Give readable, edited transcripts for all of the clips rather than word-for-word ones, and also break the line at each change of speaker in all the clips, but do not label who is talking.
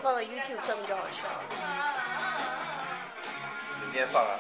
放了 YouTube 上面就好笑了。
明天放啊。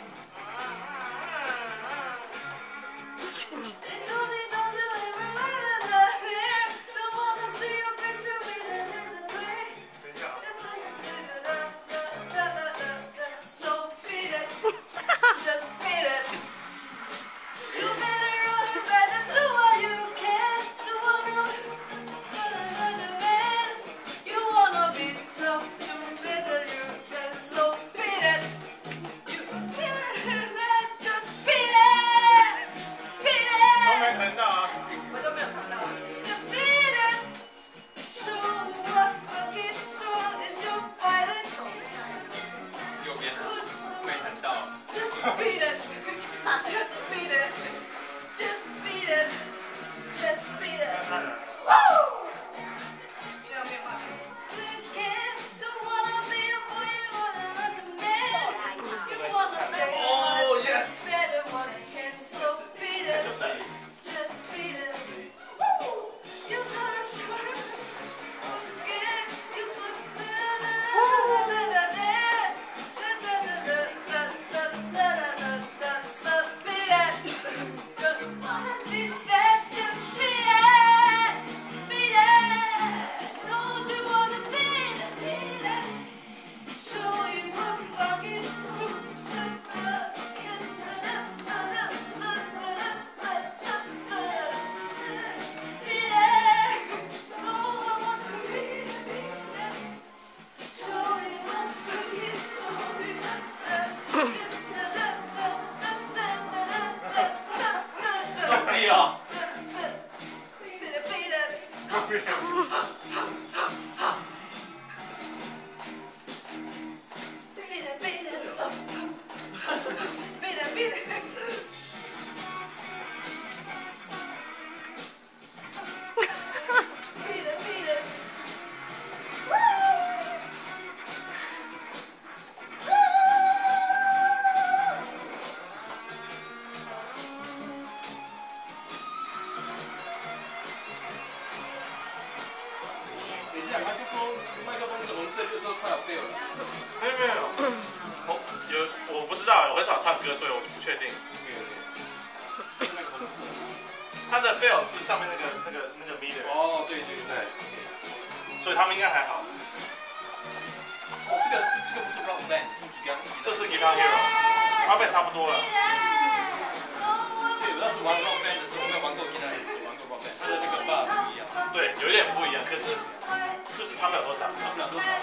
我不知道，我很少唱歌，所以我不确定。它的 fail 是上面那个 meter。哦，对，所以他们应该还好。
哦，这个不是 rock band，
这是 Guitar Hero， 他们差不多了。
对，我当时玩 rock band 的时候，没有玩过 Guitar Hero， 玩过 rock band， 它的这个 bar 不一样。
对，有一点不一样，可是就是差不了多少，
差不了多少。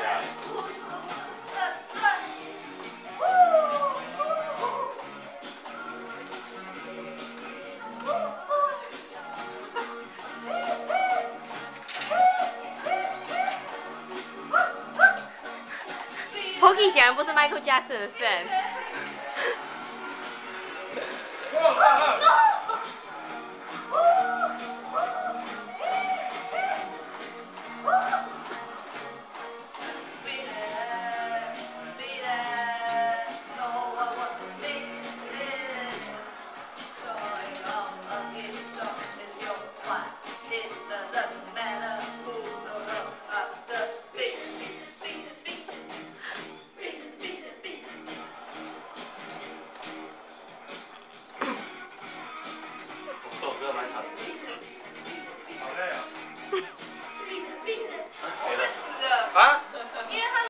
Pokey 显然不是 Michael Jackson 的 fan。